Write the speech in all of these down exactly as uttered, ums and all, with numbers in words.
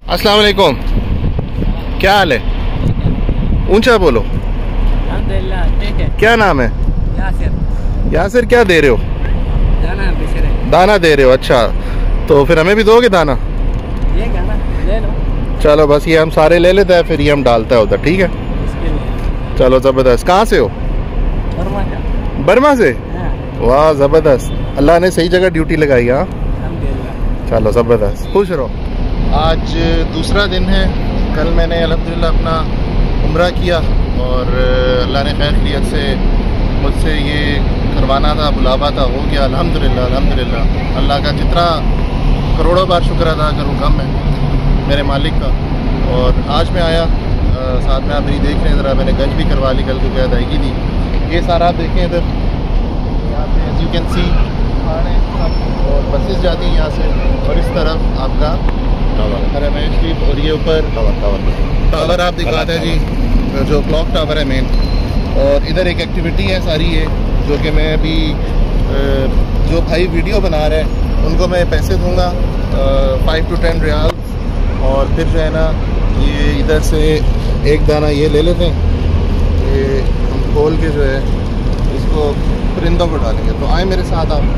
अस्सलाम वालेकुम, क्या हाल है? ऊंचा बोलो। अल्हम्दुलिल्लाह ठीक है। क्या नाम है? यासिर। यासिर, क्या दे रहे हो? दाना बेच दाना दे रहे हो, अच्छा। तो फिर हमें भी दोगे दाना? ये गाना ले लो। चलो बस ये हम सारे ले लेते हैं, फिर ये हम डालते हैं उधर, ठीक है? चलो ज़बरदस्त। कहाँ से हो? बर्मा का। बर्मा से? हाँ। वाह ज़बरदस्त, अल्लाह ने सही जगह ड्यूटी लगाई। हाँ चलो ज़बरदस्त, खुश रहो। आज दूसरा दिन है। कल मैंने अल्हम्दुलिल्लाह अपना उम्रा किया और अल्लाह ने खैर खैरियत से मुझसे ये करवाना था, बुलावा था, हो गया अल्हम्दुलिल्लाह। अल्हम्दुलिल्लाह अल्लाह का जितना करोड़ों बार शुक्र अदा करूँ कम है मेरे मालिक का। और आज मैं आया, आ, साथ में आप मेरी देख रहे हैं ज़रा, मैंने गंज भी करवा ली, कल को क्या अदायगी दी। ये सारा आप देखें इधर, यहाँ पे एज यू कैन सी खाने और बसेस जाती हैं यहाँ से, और इस तरफ आपका रमेश शरीफ, और ये ऊपर टावर आप दिखाते हैं जी, जो क्लॉक टावर है मेन। और इधर एक एक्टिविटी है सारी ये, जो कि मैं अभी जो भाई वीडियो बना रहे हैं उनको मैं पैसे दूंगा, फाइव टू टेन रियाल, और फिर जो है ना ये इधर से एक दाना ये ले लेते हैं, ये हम खोल के जो है इसको परिंदों को डालेंगे। तो आए मेरे साथ आप,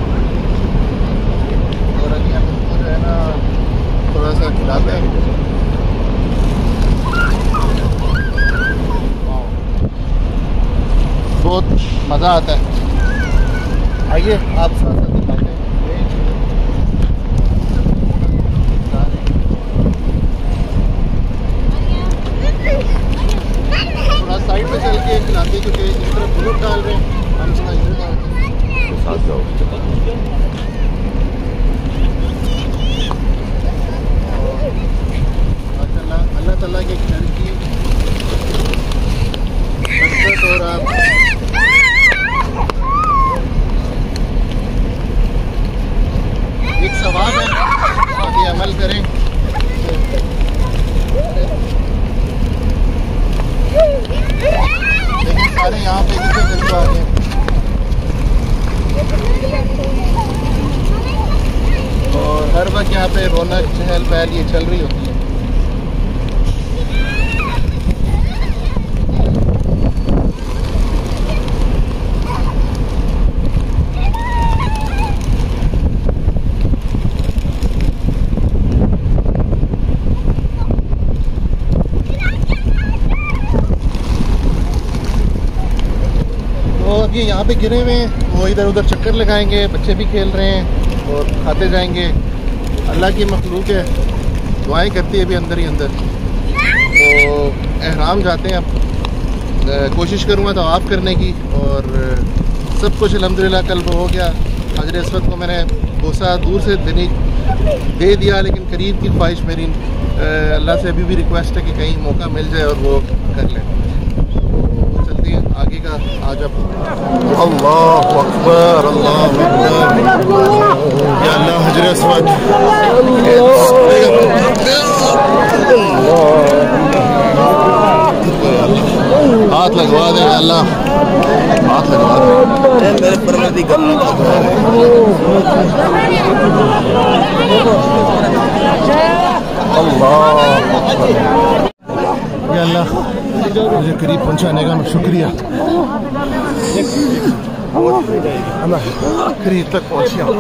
और अभी हम इसको जो है ना थोड़ा सा खिलाते हैं। बहुत मज़ा आता है। आइए आप साथ साथ दिखाते हैं। थोड़ा साइड पे चल के खिलाते, क्योंकि इस तरफ बुलेट डाल रहे हैं, हम थोड़ा इधर डालते हैं। साथ जाओ। अल्लाह ताला के घर की बरकत और आप एक सवाब है, आगे अमल करें। लेकिन सारे यहाँ पे कितने जल्दी आ गए, और हर वक्त यहाँ पे रौनक चहल पहल ये चल रही होती है। ये यहाँ पे गिरे हुए हैं, वो इधर उधर चक्कर लगाएंगे, बच्चे भी खेल रहे हैं और खाते जाएंगे। अल्लाह की मखलूक है, दुआएं करती है अभी अंदर ही अंदर। तो एहराम जाते हैं अब, कोशिश करूँगा तो आप करने की, और सब कुछ अल्हम्दुलिल्लाह कल हो गया। हजर अस्वद को मैंने बोसा दूर से देने दे दिया, लेकिन करीब की ख्वाहिश मेरी अल्लाह से अभी भी रिक्वेस्ट है कि कहीं मौका मिल जाए और वो कर लें। आगे का आज अब अल्लाह अकबर, अल्लाह अकबर, या अल्लाह हजर अस्वद, हाथ लगवा दे अल्लाह, हाथ लगवा दे मेरे परवरदिगार। अल्लाह या अल्लाह, मुझे करीब पहुंचाने का शुक्रिया। करीब तक पहुंच गया।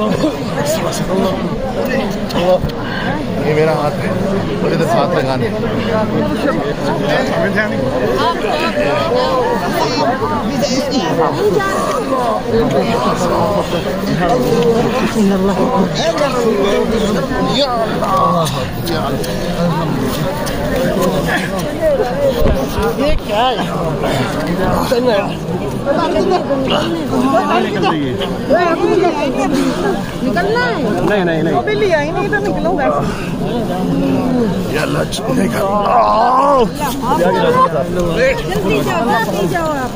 ये मेरा हाथ है, मुझे तो हाथ लगाने। ये क्या है? निकलना है? नहीं नहीं नहीं, अभी लिया ही नहीं तो निकलूंगा। अल्लाह जल्दी जाओ, जल्दी जाओ आप।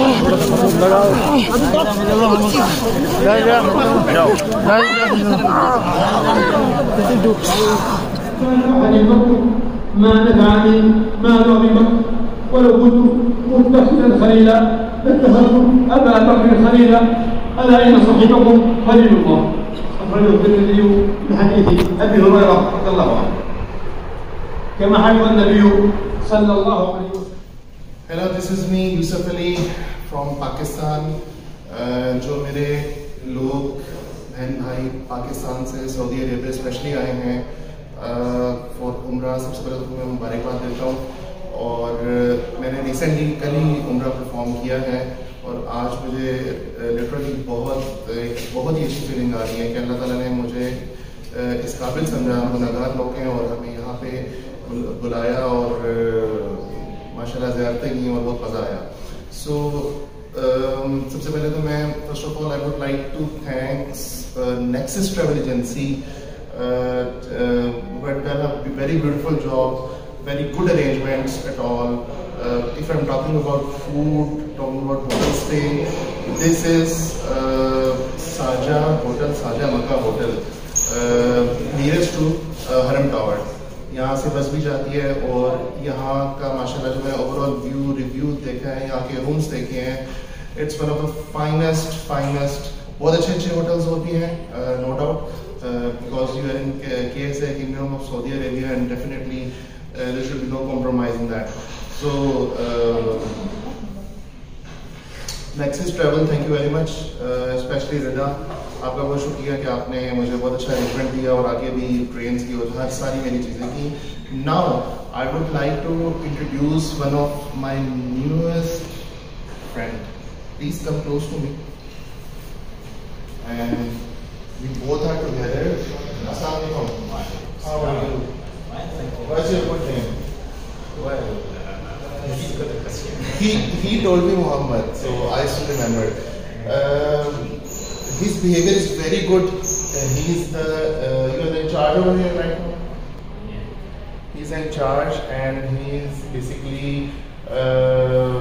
ما نفعني مال أبي بكر ولو كنت متخذا خليلا لاتخذت أبا بكر خليلا ألا إن صاحبكم خليل الله. أخرجه الترمذي من حديث أبي هريرة رضي الله عنه. كما حفظ النبي صلى الله عليه وسلم. Hello, this is me, Yousaf Ali from Pakistan. uh, जो मेरे लोग बहन भाई पाकिस्तान से सऊदी अरेबिया स्पेशली आए हैं फॉर उम्रा, सबसे पहले तो मैं मुबारकबाद देता हूँ। और uh, मैंने रिसेंटली कल ही उम्रा परफॉर्म किया है और आज मुझे लिटरली uh, बहुत एक बहुत ही अच्छी फीलिंग आ रही है कि अल्लाह ताला ने मुझे uh, इस काबिल समझा, गुनहगार लोग हैं और हमें यहाँ पे बुलाया और uh, माशाल्लाह ज़ियारतें की और बहुत मज़ा आया। सो so, um, सबसे पहले तो मैं first of all I would like to thanks Nexus travel agency, but done a very beautiful job, very good arrangements at all. Uh, if I'm talking about food, talking about hotel stay, this is uh, Saja Hotel, Saja Makkah Hotel, uh, nearest to uh, Haram Tower. यहाँ से बस भी जाती है और यहाँ का माशाल्लाह जो है ओवरऑल व्यू रिव्यू देखा है, यहाँ के रूम्स देखे हैं, it's one of the finest finest बहुत अच्छे अच्छे होटल्स होती हैं, no doubt, because you are in case है kingdom of Saudi Arabia and definitely Uh, there should be no compromise in that. So, uh, Nexus Travel, thank you very much, uh, especially Rida. आपका बहुत शुक्रिया कि आपने मुझे बहुत अच्छा arrangement दिया और आगे भी ट्रेन की और हर सारी मेरी चीज़ें की। Now, I would like to introduce one of my newest friend. Please come close to me. And we both are together. Assalamu alaikum. How are you? What's your good name? Well, uh, he he told me Muhammad, so I still remember. Um, his behavior is very good. Uh, he's the uh, you are in charge over here right now. He's in charge, and he's basically uh,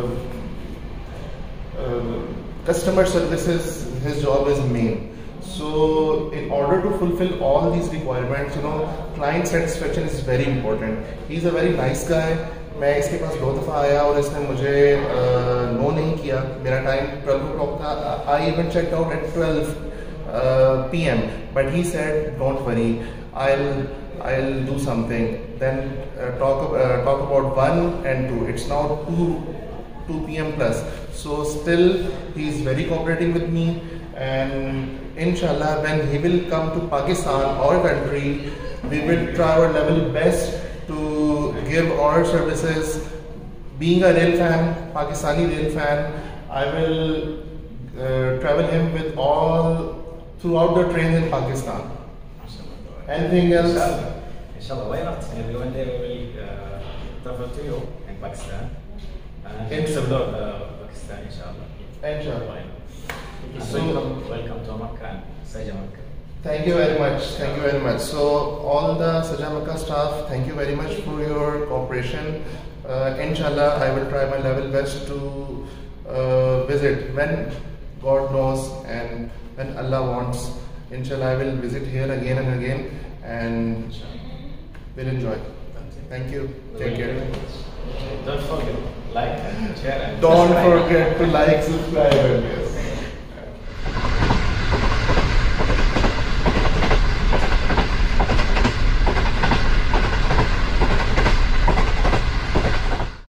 uh, customer services. His job is main. So, in order to fulfill all these requirements, you know, client satisfaction is very important. He's a very nice guy. मैं इसके पास दो दफ़ा आया और इसने मुझे no नहीं किया। मेरा टाइम ट्वेल्व ओ क्लॉक था। I even check out at twelve P M, but he said don't worry, I'll I'll do something. Then uh, talk uh, talk about one and two. It's now two two p m plus. So still he is very cooperating with me. And inshallah, when he will come to Pakistan, our country, we will try our level best to give our services. Being a rail fan, Pakistani rail fan, I will uh, travel him with all throughout the trains in Pakistan. Anything else? Inshallah, why not? Maybe one day we will uh, travel to you in Pakistan and explore uh, Pakistan, inshallah. Inshallah. So, welcome, welcome to Makkah and Saja Makkah. Thank you very much. Thank you very much. So, all the Saja Makkah staff, thank you very much for your cooperation. Uh, inshallah, I will try my level best to uh, visit when God knows and when Allah wants. Inshallah, I will visit here again and again and will enjoy. Thank you. Take care. Don't forget, like and share. And Don't forget to like, subscribe, and